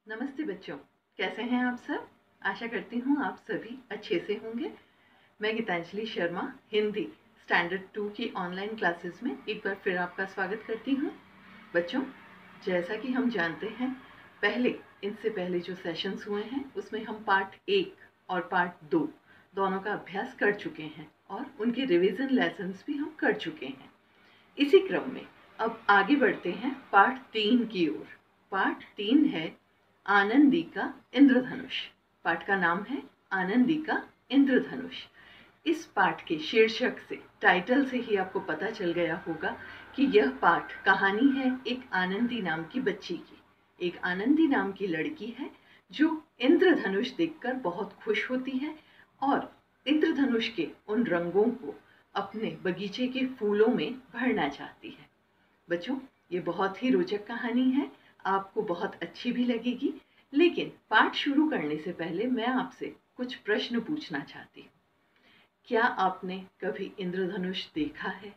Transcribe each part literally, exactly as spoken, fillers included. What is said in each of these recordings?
नमस्ते बच्चों, कैसे हैं आप सब। आशा करती हूँ आप सभी अच्छे से होंगे। मैं गीतांजलि शर्मा हिंदी स्टैंडर्ड टू की ऑनलाइन क्लासेस में एक बार फिर आपका स्वागत करती हूँ। बच्चों, जैसा कि हम जानते हैं, पहले इनसे पहले जो सेशंस हुए हैं उसमें हम पार्ट एक और पार्ट दो दोनों का अभ्यास कर चुके हैं और उनके रिवीजन लेसन्स भी हम कर चुके हैं। इसी क्रम में अब आगे बढ़ते हैं पार्ट तीन की ओर। पार्ट तीन है आनंदी का इंद्रधनुष। पाठ का नाम है आनंदी का इंद्रधनुष। इस पाठ के शीर्षक से, टाइटल से ही आपको पता चल गया होगा कि यह पाठ कहानी है एक आनंदी नाम की बच्ची की। एक आनंदी नाम की लड़की है जो इंद्रधनुष देखकर बहुत खुश होती है और इंद्रधनुष के उन रंगों को अपने बगीचे के फूलों में भरना चाहती है। बच्चों, ये बहुत ही रोचक कहानी है, आपको बहुत अच्छी भी लगेगी। लेकिन पाठ शुरू करने से पहले मैं आपसे कुछ प्रश्न पूछना चाहती हूँ। क्या आपने कभी इंद्रधनुष देखा है?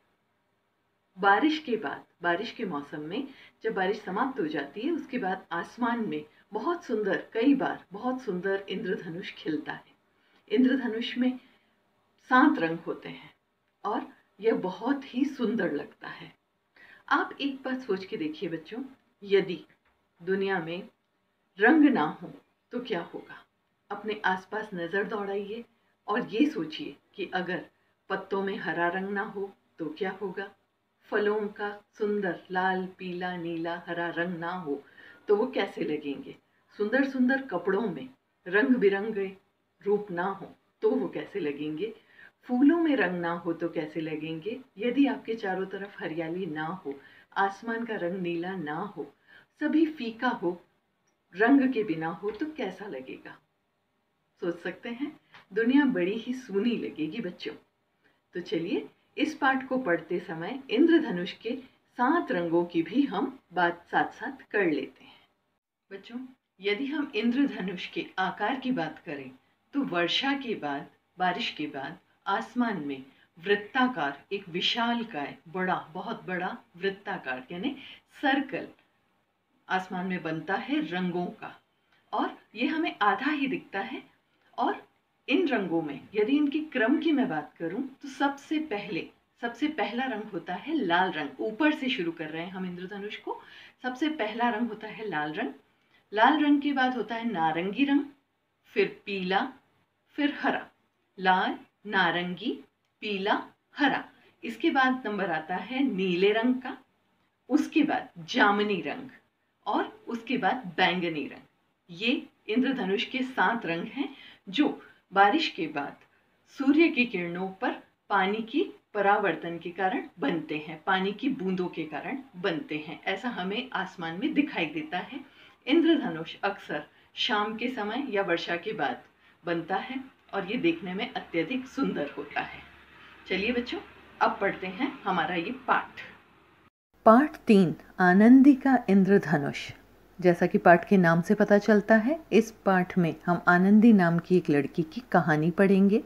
बारिश के बाद, बारिश के मौसम में जब बारिश समाप्त हो जाती है उसके बाद आसमान में बहुत सुंदर, कई बार बहुत सुंदर इंद्रधनुष खिलता है। इंद्रधनुष में सात रंग होते हैं और यह बहुत ही सुंदर लगता है। आप एक बात सोच के देखिए बच्चों, यदि दुनिया में रंग ना हो तो क्या होगा? अपने आसपास नजर दौड़ाइए और ये सोचिए कि अगर पत्तों में हरा रंग ना हो तो क्या होगा? फलों का सुंदर लाल, पीला, नीला, हरा रंग ना हो तो वो कैसे लगेंगे? सुंदर सुंदर कपड़ों में रंग बिरंगे रूप ना हो तो वो कैसे लगेंगे? फूलों में रंग ना हो तो कैसे लगेंगे? यदि आपके चारों तरफ हरियाली ना हो, आसमान का रंग नीला ना हो, सभी फीका हो, रंग के बिना हो तो कैसा लगेगा? सोच सकते हैं, दुनिया बड़ी ही सूनी लगेगी बच्चों। तो चलिए इस पाठ को पढ़ते समय इंद्रधनुष के सात रंगों की भी हम बात साथ साथ कर लेते हैं। बच्चों, यदि हम इंद्रधनुष के आकार की बात करें तो वर्षा के बाद, बारिश के बाद आसमान में वृत्ताकार एक विशालकाय, बड़ा, बहुत बड़ा वृत्ताकार यानी सर्कल आसमान में बनता है रंगों का, और ये हमें आधा ही दिखता है। और इन रंगों में यदि इनकी क्रम की मैं बात करूं तो सबसे पहले सबसे पहला रंग होता है लाल रंग। ऊपर से शुरू कर रहे हैं हम इंद्रधनुष को। सबसे पहला रंग होता है लाल रंग। लाल रंग के बाद होता है नारंगी रंग, फिर पीला, फिर हरा। लाल, नारंगी, पीला, हरा। इसके बाद नंबर आता है नीले रंग का, उसके बाद जामुनी रंग और उसके बाद बैंगनी रंग। ये इंद्रधनुष के सात रंग हैं जो बारिश के बाद सूर्य की किरणों पर पानी की परावर्तन के कारण बनते हैं, पानी की बूंदों के कारण बनते हैं। ऐसा हमें आसमान में दिखाई देता है। इंद्रधनुष अक्सर शाम के समय या वर्षा के बाद बनता है और ये देखने में अत्यधिक सुंदर होता है। चलिए बच्चों, अब पढ़ते हैं हमारा ये पाठ। पाठ तीन, आनंदी का इंद्रधनुष। जैसा कि पाठ के नाम से पता चलता है, इस पाठ में हम आनंदी नाम की एक लड़की की कहानी पढ़ेंगे।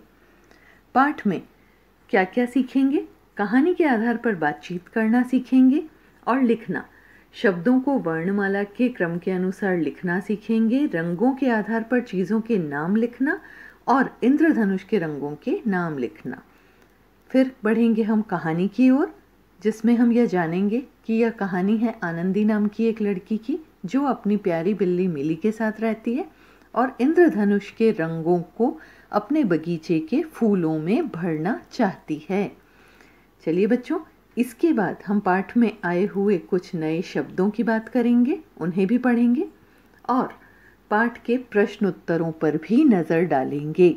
पाठ में क्या क्या सीखेंगे? कहानी के आधार पर बातचीत करना सीखेंगे और लिखना, शब्दों को वर्णमाला के क्रम के अनुसार लिखना सीखेंगे, रंगों के आधार पर चीज़ों के नाम लिखना और इंद्रधनुष के रंगों के नाम लिखना। फिर बढ़ेंगे हम कहानी की ओर, जिसमें हम यह जानेंगे कि यह कहानी है आनंदी नाम की एक लड़की की जो अपनी प्यारी बिल्ली मिली के साथ रहती है और इंद्रधनुष के रंगों को अपने बगीचे के फूलों में भरना चाहती है। चलिए बच्चों, इसके बाद हम पाठ में आए हुए कुछ नए शब्दों की बात करेंगे, उन्हें भी पढ़ेंगे और पाठ के प्रश्न उत्तरों पर भी नज़र डालेंगे।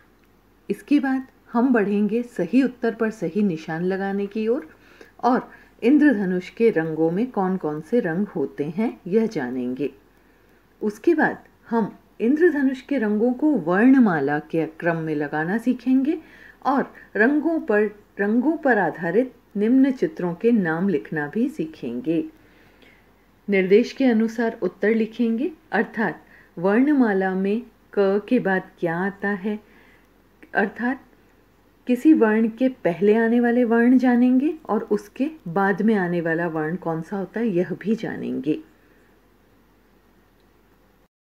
इसके बाद हम बढ़ेंगे सही उत्तर पर सही निशान लगाने की ओर और, और इंद्रधनुष के रंगों में कौन कौन से रंग होते हैं यह जानेंगे। उसके बाद हम इंद्रधनुष के रंगों को वर्णमाला के क्रम में लगाना सीखेंगे और रंगों पर रंगों पर आधारित निम्न चित्रों के नाम लिखना भी सीखेंगे। निर्देश के अनुसार उत्तर लिखेंगे, अर्थात वर्णमाला में क के बाद क्या आता है, अर्थात किसी वर्ण के पहले आने वाले वर्ण जानेंगे और उसके बाद में आने वाला वर्ण कौन सा होता है यह भी जानेंगे।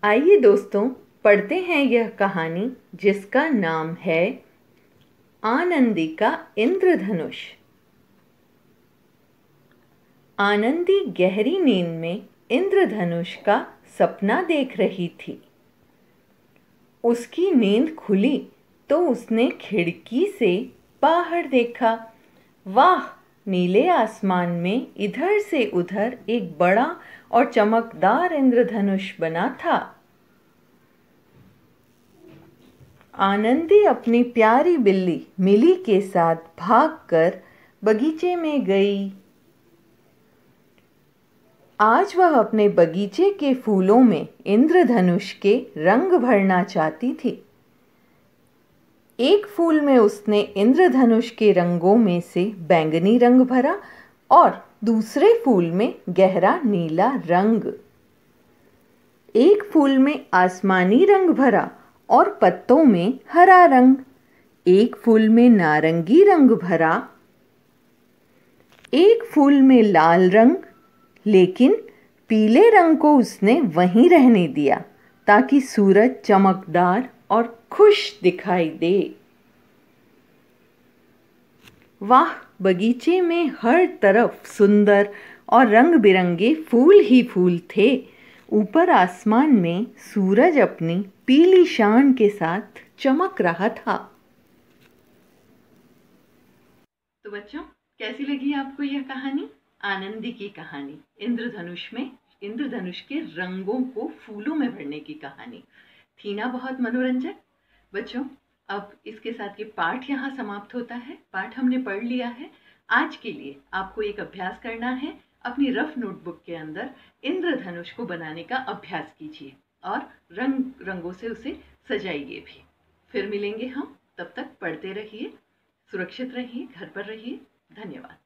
आइए दोस्तों, पढ़ते हैं यह कहानी जिसका नाम है आनंदी का इंद्रधनुष। आनंदी गहरी नींद में इंद्रधनुष का सपना देख रही थी। उसकी नींद खुली तो उसने खिड़की से बाहर देखा। वाह! नीले आसमान में इधर से उधर एक बड़ा और चमकदार इंद्रधनुष बना था। आनंदी अपनी प्यारी बिल्ली मिली के साथ भागकर बगीचे में गई। आज वह अपने बगीचे के फूलों में इंद्रधनुष के रंग भरना चाहती थी। एक फूल में उसने इंद्रधनुष के रंगों में से बैंगनी रंग भरा और दूसरे फूल में गहरा नीला रंग। एक फूल में आसमानी रंग भरा और पत्तों में हरा रंग। एक फूल में नारंगी रंग भरा, एक फूल में लाल रंग, लेकिन पीले रंग को उसने वहीं रहने दिया ताकि सूरज चमकदार और खुश दिखाई दे। वाह! बगीचे में हर तरफ सुंदर और रंग बिरंगे फूल ही फूल थे। ऊपर आसमान में सूरज अपनी पीली शान के साथ चमक रहा था। तो बच्चों, कैसी लगी आपको यह कहानी? आनंदी की कहानी, इंद्रधनुष में इंद्रधनुष के रंगों को फूलों में भरने की कहानी थी ना? बहुत मनोरंजक। बच्चों, अब इसके साथ ये पाठ यहाँ समाप्त होता है। पाठ हमने पढ़ लिया है। आज के लिए आपको एक अभ्यास करना है। अपनी रफ नोटबुक के अंदर इंद्रधनुष को बनाने का अभ्यास कीजिए और रंग रंगों से उसे सजाइए भी। फिर मिलेंगे हम। तब तक पढ़ते रहिए, सुरक्षित रहिए, घर पर रहिए। धन्यवाद।